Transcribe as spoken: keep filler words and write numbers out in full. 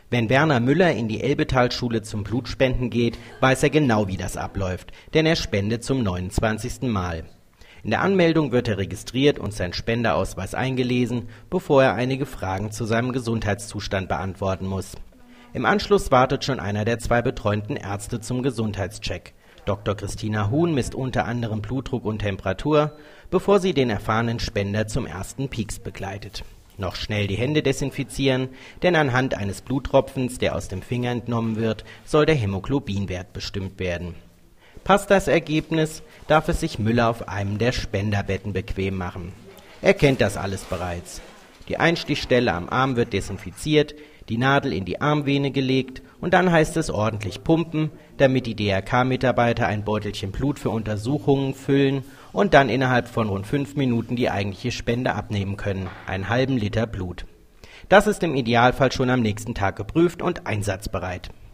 Wenn Werner Müller in die Elbetalschule zum Blutspenden geht, weiß er genau, wie das abläuft, denn er spendet zum neunundzwanzigsten Mal. In der Anmeldung wird er registriert und sein Spenderausweis eingelesen, bevor er einige Fragen zu seinem Gesundheitszustand beantworten muss. Im Anschluss wartet schon einer der zwei betreuenden Ärzte zum Gesundheitscheck. Doktor Christina Huhn misst unter anderem Blutdruck und Temperatur, bevor sie den erfahrenen Spender zum ersten Pieks begleitet. Noch schnell die Hände desinfizieren, denn anhand eines Bluttropfens, der aus dem Finger entnommen wird, soll der Hämoglobinwert bestimmt werden. Passt das Ergebnis, darf es sich Müller auf einem der Spenderbetten bequem machen. Er kennt das alles bereits. Die Einstichstelle am Arm wird desinfiziert, die Nadel in die Armvene gelegt und dann heißt es ordentlich pumpen, damit die D R K-Mitarbeiter ein Beutelchen Blut für Untersuchungen füllen und dann innerhalb von rund fünf Minuten die eigentliche Spende abnehmen können, einen halben Liter Blut. Das ist im Idealfall schon am nächsten Tag geprüft und einsatzbereit.